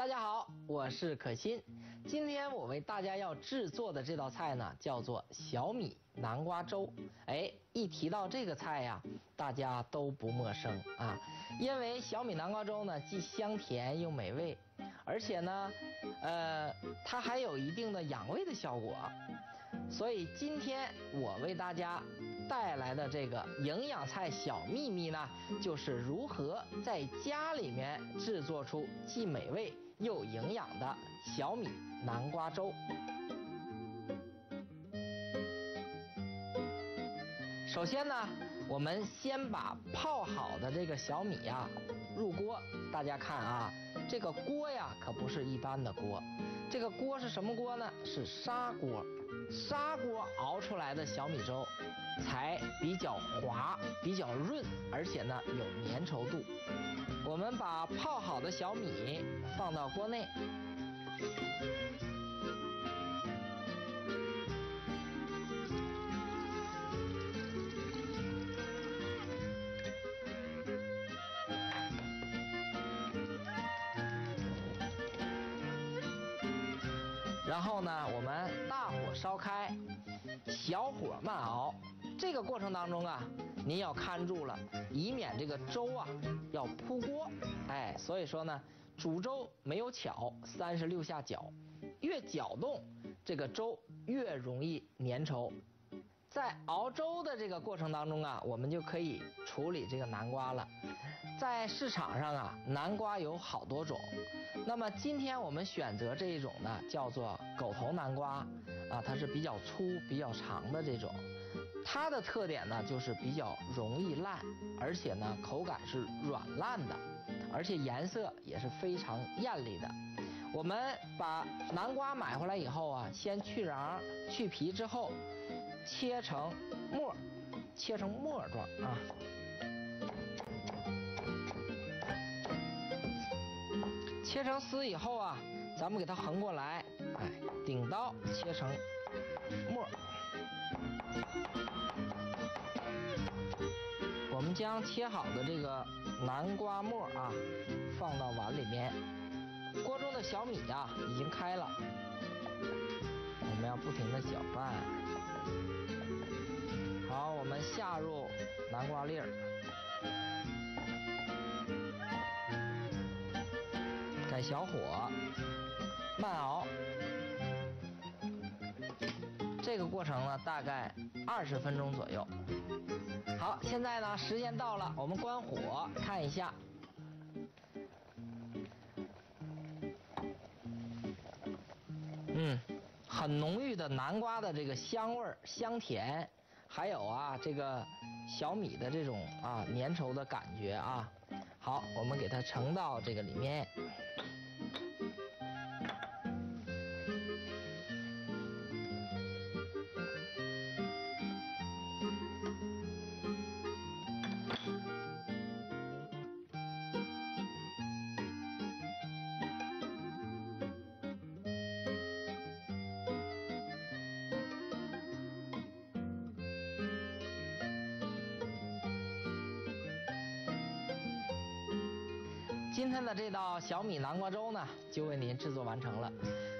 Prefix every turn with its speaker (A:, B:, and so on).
A: 大家好，我是可心。今天我为大家要制作的这道菜呢，叫做小米南瓜粥。一提到这个菜呀，大家都不陌生啊，因为小米南瓜粥呢，既香甜又美味，而且呢，它还有一定的养胃的效果。所以今天我为大家带来的这个营养菜小秘密呢，就是如何在家里面制作出既美味又营养的小米南瓜粥。首先呢，我们先把泡好的这个小米呀入锅。大家看啊，这个锅呀可不是一般的锅，这个锅是什么锅呢？是砂锅。砂锅熬出来的小米粥才比较滑、比较润，而且呢有粘稠度。我们把泡好的小米放到锅内，然后呢，我们大火烧开，小火慢熬。这个过程当中啊，您要看住了，以免这个粥啊要扑锅。所以说呢，煮粥没有巧，36下搅，越搅动这个粥越容易粘稠。在熬粥的这个过程当中啊，我们就可以处理这个南瓜了。在市场上啊，南瓜有好多种。那么今天我们选择这一种呢，叫做狗头南瓜啊，它是比较粗、比较长的这种。它的特点呢，就是比较容易烂，而且呢，口感是软烂的，而且颜色也是非常艳丽的。我们把南瓜买回来以后啊，先去瓤、去皮之后，切成末，切成末状啊。切成丝以后啊，咱们给它横过来，顶刀切成末。我们将切好的这个南瓜末啊，放到碗里面。锅中的小米啊已经开了，我们要不停的搅拌。好，我们下入南瓜粒儿。改小火，慢熬。这个过程呢，大概20分钟左右。好，现在呢，时间到了，我们关火看一下。很浓郁的南瓜的这个香味儿、香甜，还有啊这个小米的这种粘稠的感觉啊。好，我们给它盛到这个里面。今天的这道小米南瓜粥呢，就为您制作完成了。